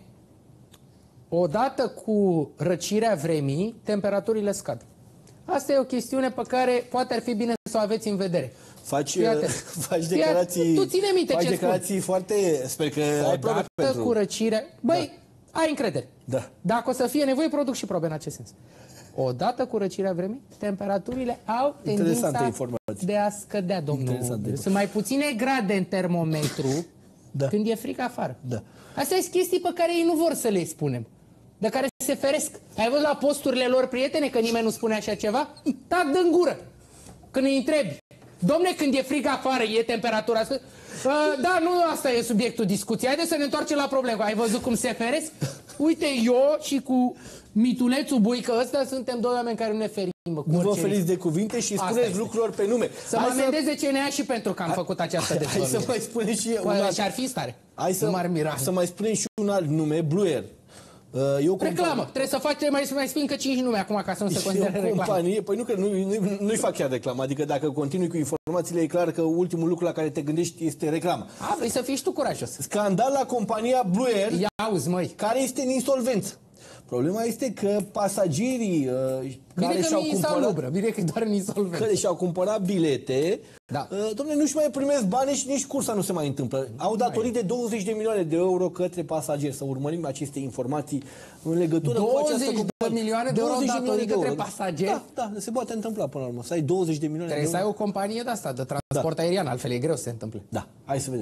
odată cu răcirea vremii, temperaturile scad. Asta e o chestiune pe care poate ar fi bine să o aveți în vedere. Faci declarații, tu ține minte ce declarații foarte... Sper că ai probe pentru... cu răcirea... Băi, ai încredere. Da. Dacă o să fie nevoie, produc și probe în acest sens. Odată cu răcirea vremii, temperaturile au tendința de a scădea, domnul. Sunt mai puține grade în termometru când e frică afară. Da. Astea sunt chestii pe care ei nu vor să le spunem, de care se feresc. Ai văzut la posturile lor, prietene, că nimeni nu spune așa ceva? Tac din gură. Când îi întrebi, domne, când e frig afară, e temperatura asta? Da, nu asta e subiectul discuției. Haideți să ne întoarcem la problemă. Ai văzut cum se feresc? Uite, eu și cu Mitulețu Buică ăsta suntem doi oameni care nu ne ferim. Nu vă feriți de cuvinte și spuneți lucrurilor pe nume. Să mă amendeze CNA și pentru că am făcut această dezvăluire. Hai să mai spunem și un alt... Și ar fi în stare. Hai să mai spunem și un alt nume, Blue Air. Reclamă. Trebuie să faci, mai spun încă 5 nume acum ca să nu se considere reclamă. Păi nu, că nu-i fac chiar reclamă. Adică dacă continui cu informațiile, e clar că ultimul lucru la care te gândești este reclamă. Vrei să fii și tu curajos. Scandal la compania Blue Air, ia auzi, măi, care este în insolvență. Problema este că pasagerii care și-au cumpărat... Bine că doar în insolvență. Care și-au cumpărat bilete, dom'le, nu-și mai primesc bani și nici cursa nu se mai întâmplă. Au datorii de 20 de milioane de euro către pasageri. Să urmărim aceste informații în legătură cu această companie. 20 de milioane de euro datorii către pasageri? Da, se poate întâmpla până la urmă. Să ai 20 de milioane de euro. Trebuie să ai o companie de asta, de transport aerian, altfel e greu să se întâmple. Da, hai să vedem.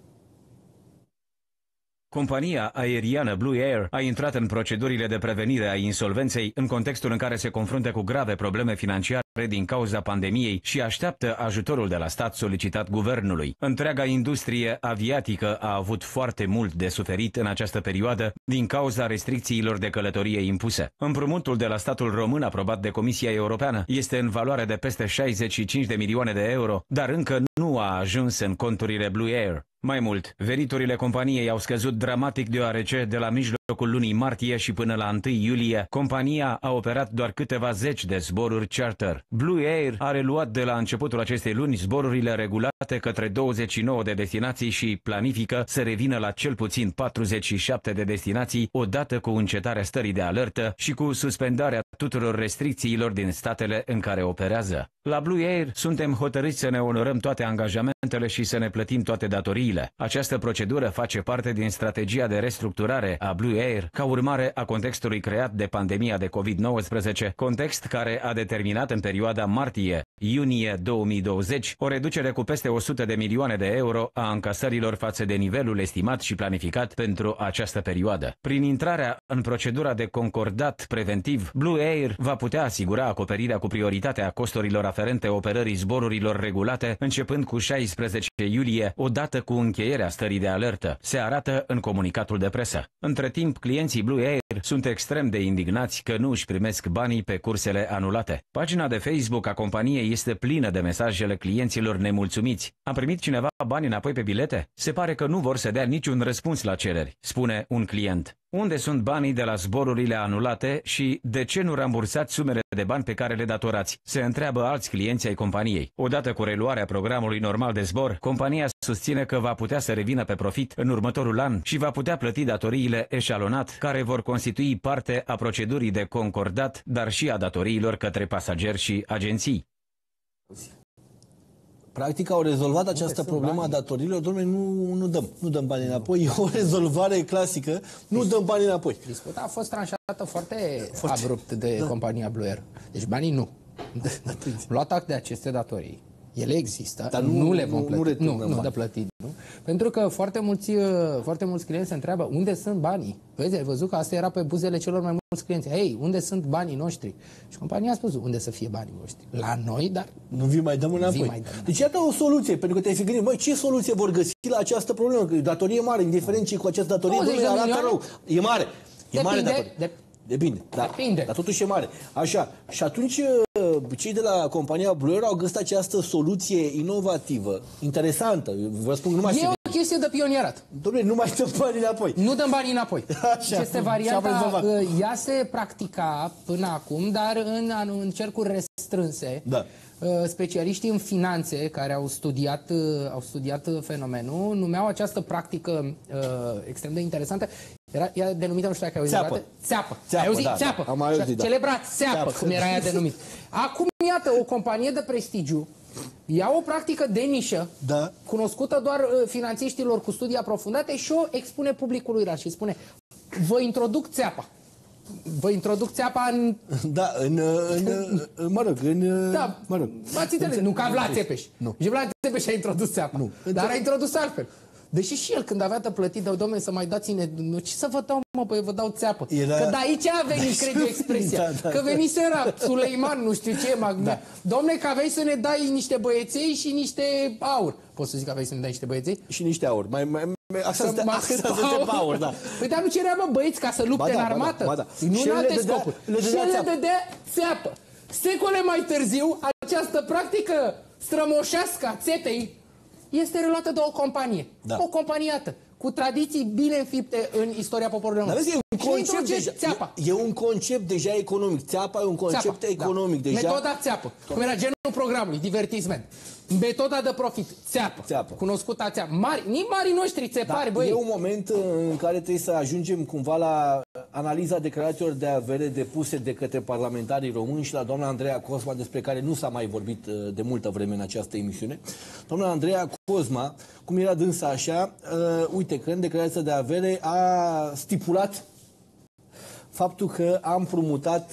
Compania aeriană Blue Air a intrat în procedurile de prevenire a insolvenței în contextul în care se confruntă cu grave probleme financiare din cauza pandemiei și așteaptă ajutorul de la stat solicitat guvernului. Întreaga industrie aviatică a avut foarte mult de suferit în această perioadă din cauza restricțiilor de călătorie impuse. Împrumutul de la statul român aprobat de Comisia Europeană este în valoare de peste 65 de milioane de euro, dar încă nu a ajuns în conturile Blue Air. Mai mult, veniturile companiei au scăzut dramatic deoarece de la mijlocul lunii martie și până la 1 iulie, compania a operat doar câteva zeci de zboruri charter. Blue Air a reluat de la începutul acestei luni zborurile regulate către 29 de destinații și planifică să revină la cel puțin 47 de destinații odată cu încetarea stării de alertă și cu suspendarea tuturor restricțiilor din statele în care operează. La Blue Air suntem hotărâți să ne onorăm toate angajamentele și să ne plătim toate datoriile. Această procedură face parte din strategia de restructurare a Blue Air ca urmare a contextului creat de pandemia de COVID-19, context care a determinat în perioada martie-iunie 2020 o reducere cu peste 100 de milioane de euro a încasărilor față de nivelul estimat și planificat pentru această perioadă. Prin intrarea în procedura de concordat preventiv, Blue Air va putea asigura acoperirea cu prioritate a costurilor aferente operării zborurilor regulate începând cu 16 iulie, odată cu încheierea stării de alertă, se arată în comunicatul de presă. Între timp, clienții Blue Air sunt extrem de indignați că nu își primesc banii pe cursele anulate. Pagina de Facebook a companiei este plină de mesajele clienților nemulțumiți. A primit cineva bani înapoi pe bilete? Se pare că nu vor să dea niciun răspuns la cereri, spune un client. Unde sunt banii de la zborurile anulate și de ce nu rambursați sumele de bani pe care le datorați? Se întreabă alți clienți ai companiei. Odată cu reluarea programului normal de zbor, compania susține că va putea să revină pe profit în următorul an și va putea plăti datoriile eșalonat, care vor constitui parte a procedurii de concordat, dar și a datoriilor către pasageri și agenții. Practic au rezolvat această problemă a datorilor. Dom'le, nu dăm bani înapoi. E o rezolvare clasică. Nu dăm bani înapoi. Disputa a fost tranșată foarte abrupt de compania Blue Air. Deci banii nu. Luat act de aceste datorii. Ele există, dar nu le vom plăti. Nu de plătit. Nu? Pentru că foarte mulți clienți se întreabă unde sunt banii. Vezi, ai văzut că asta era pe buzele celor mai mulți clienți. Hei, unde sunt banii noștri? Și compania a spus, unde să fie banii voștri? La noi, dar nu vi mai dăm înapoi. Deci iată o soluție, pentru că te-ai fi gândit, ce soluție vor găsi la această problemă? Că datorie mare, indiferent ce cu această datorie, arată rău. E mare. E mare datorie. Depinde, dar totuși e mare. Așa, și atunci cei de la compania Blue Air au găsit această soluție inovativă, interesantă. Vă spun, nu mai știu. E o chestie de pionierat. Dom'le, nu mai dăm banii înapoi. Nu dăm banii înapoi. Așa, este varianta, ea se practica până acum, dar în cercuri restrânse. Da. Specialiștii în finanțe care au studiat fenomenul numeau această practică extrem de interesantă. Ea denumită, nu știu dacă ai auzit, țeapă. Ai auzit? Țeapă. Am auzit, celebrat țeapă, cum era ea denumit. Acum, iată, o companie de prestigiu ia o practică de nișă, cunoscută doar finanțiștilor cu studii aprofundate și o expune publicului larg și spune, vă introduc țeapa. Vă introduc țeapa în... Da, mă rog, mă rog. V-ați înțeles, nu ca Vlad Țepeș. Nu. Și Vlad Țepeș a introdus țeapa. Nu. Dar a introdus altfel. Deși și el, când avea de plătit, dom'le, să mai dați-ne... Ce să vă dau, mă, păi vă dau țeapă. Că de aici a venit, cred eu, expresia. Că venise Suleiman, nu știu ce, dom'le, că aveai să ne dai niște băieței și niște aur. Poți să zic că aveai să ne dai niște băieței? Și niște aur. Asta aur, da. Păi dar nu cerea, mă, băieți ca să lupte în armată? Nu în alte scopuri. Și el le dădea țeapă. Secole mai târziu, această practică strămoșească a țepei este reluată de o companie. O companiată cu tradiții bine înfipte în istoria poporului nostru. E un concept deja economic. Țeapa e un concept economic deja. Metoda țeapă. Cum era genul programului, divertisment. Metoda de profit, țeapă. Cunoscuta țeapă. Marii noștri țepari, băi. E un moment în care trebuie să ajungem cumva la analiza declarațiilor de avere depuse de către parlamentarii români și la doamna Andreea Cosma, despre care nu s-a mai vorbit de multă vreme în această emisiune. Doamna Andreea Cosma, cum era dânsa așa, uite că în declarația de avere a stipulat faptul că am împrumutat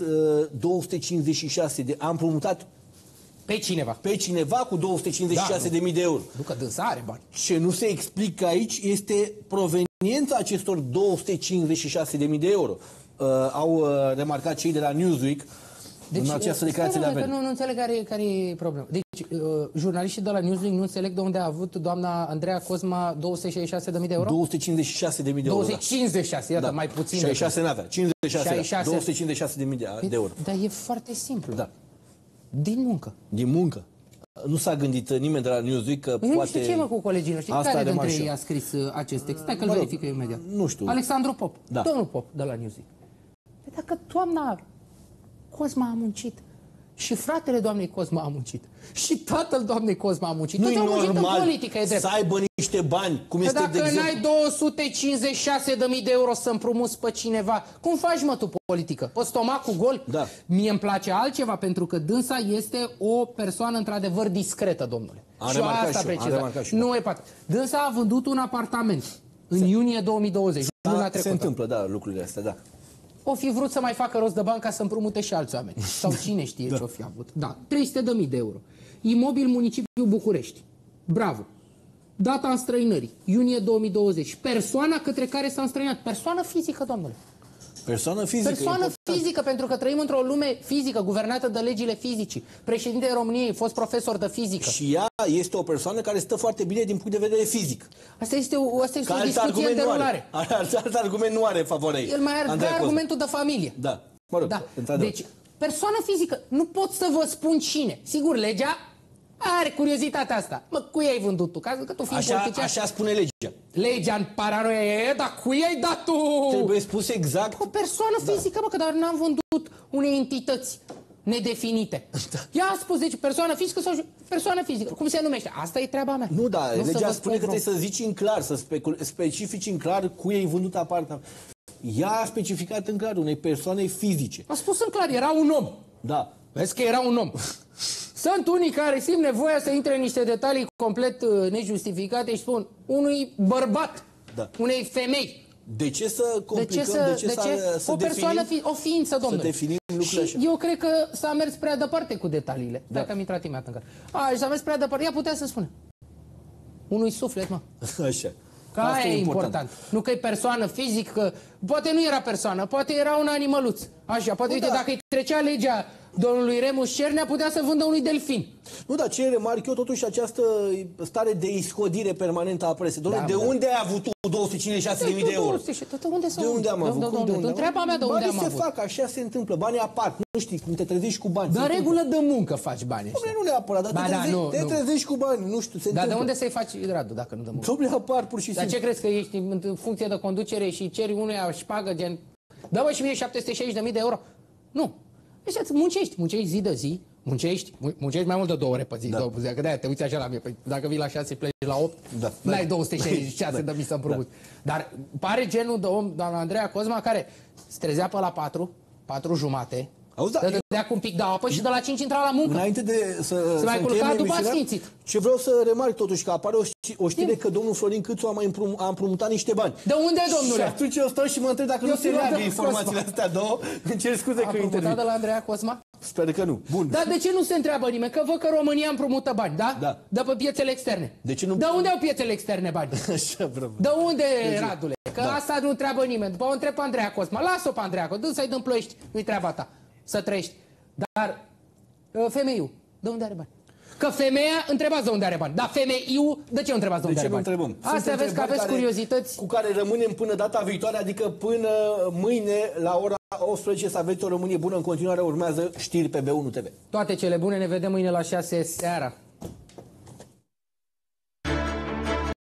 256 de... Am împrumutat pe cineva. Pe cineva cu 256.000 de euro. Nu că dânsa are bani. Ce nu se explică aici este proveniența acestor 256.000 de euro. Au remarcat cei de la Newsweek în această declarație de avere. Nu înțeleg care e problema. Deci, jurnaliștii de la Newsweek nu înțeleg de unde a avut doamna Andreea Cosma 266.000 de euro? 256.000 de euro. 256, iată, mai puțin. 66 n-avea, 56, 256.000 de euro. Dar e foarte simplu. Da. Din muncă. Din muncă. Nu s-a gândit nimeni de la Newsweek că poate... Nu știu ce, mă, cu colegii noștri. Care dintre ei a scris acest text? Stai că-l verifică imediat. Nu știu. Alexandru Pop. Da. Domnul Pop, de la Newsweek. Păi dacă doamna Cosma a muncit și fratele doamnei Cosma a muncit și tatăl doamnei Cosma a muncit, nu e normal să aibă niște bani, cum este de exemplu. Dacă n-ai 256.000 de euro să împrumuți pe cineva, cum faci, mă, tu politică? Pe stomacul gol? Da. Mie îmi place altceva, pentru că dânsa este o persoană într-adevăr discretă, domnule. Și asta precizat. Nu e pat. Dânsa a vândut un apartament în iunie 2020. Se întâmplă, da, lucrurile astea, da. O fi vrut să mai facă rost de bani ca să împrumute și alți oameni. Sau cine știe ce o fi avut. Da, 300.000 de euro. Imobil municipiul București. Bravo. Data înstrăinării, iunie 2020. Persoana către care s-a înstrăinat. Persoană fizică, domnule. Persoană fizică. Persoană fizică, pentru că trăim într-o lume fizică, guvernată de legile fizicii. Președintele României, fost profesor de fizică. Și ea este o persoană care stă foarte bine din punct de vedere fizic. Asta este o discuție în derulare. Alt argument nu are favoarea ei. El mai are argumentul de familie. Da, mă rog, da. Deci, persoană fizică, nu pot să vă spun cine. Sigur, legea are curiozitatea asta. Mă, cui ai vândut tu? Că tu fii politician. Așa spune legea. Legea în paranoia e, dar cui ai dat tu? Trebuie spus exact. O persoană fizică, mă, că dar n-am vândut unei entități. nedefinite. Ea a spus, deci persoană fizică sau persoană fizică. Cum se numește? Asta e treaba mea. Nu, da, legea spune că trebuie să zici în clar, să specifici în clar cui ai vândut apartament. Ea a specificat în clar unei persoane fizice. A spus în clar, era un om. Da. Vezi că era un om. Sunt unii care simt nevoia să intre în niște detalii complet nejustificate și spun unui bărbat, unei femei. De ce să complicăm? Să o persoană, o ființă, domnule. Să definim lucrurile așa. Eu cred că s-a mers prea departe cu detaliile. Dacă am intrat imediat în care. S-a mers prea departe. Ea putea să spună. Unui suflet, mă. Așa. Că aia e important. Nu că e persoană fizică. Poate nu era persoană, poate era un animăluț. Așa, poate, uite, dacă îi trecea legea domnului Remus Cernea, putea să vândă unui delfin. Nu, dar ce remarc eu totuși această stare de iscodire permanentă a presei. Dom'le, de unde ai avut tu 256.000 de euro? De unde am avut? Întreaba mea de unde am avut. Banii se fac, așa se întâmplă. Banii apar, nu știi, cum te trezești cu bani. Dar regulă de muncă faci banii ăștia. Nu neapărat, dar te trezești cu bani, nu știu, se întâmplă. Dar de unde să-i faci, Radu, dacă nu de muncă? Dom'le, apar pur și simplu. Dar ce crezi, că ești în funcție de conducere și ceri unuia șpagă gen... Dă-mă și mie 760.000 de euro? Nu. Deci muncești zi de zi, muncești mai mult de 2 ore pe zi. Că de-aia te uiți așa la mine. Păi, dacă vii la 6, pleci la 8, n-ai 266 de mii să împrumuți. Dar pare genul de om, doamna Andreea Cosma, care se trezea pe la 4 jumate, dădea cu un pic de apă și de la 5 intra la muncă. Înainte de să mai culca după asfințit. Ce vreau să remarc totuși, că apare o știre că domnul Florin Câțu a împrumutat niște bani. De unde, domnule? Și atunci eu stau și mă întreb dacă nu se leagă informațiile astea două. Îmi cer scuze că intervin. De la Andreea Cosma? Sper că nu. Bun. Dar de ce nu se întreabă nimeni? Că văd că România împrumută bani, da? Da. De pe piețele externe. De ce nu? De unde au piețele externe bani? Așa, bravo. De unde, Radule? Că asta nu întreabă nimeni. După o întreb pe Andreea Cosma. Lasă-o pe Andreea Cosma. Dă-i să-i Ploiești. Nu-i treaba ta. Să trăiești. Dar femeiul, de unde are bani? Că femeia, întrebați de unde are bani. Dar femeiul, de ce nu întrebați de unde are bani? De ce nu întrebăm? Astea vezi că aveți curiozități. Cu care rămânem până data viitoare, adică până mâine la ora 18 să aveți o Românie bună. În continuare urmează știri pe B1 TV. Toate cele bune, ne vedem mâine la 6 seara.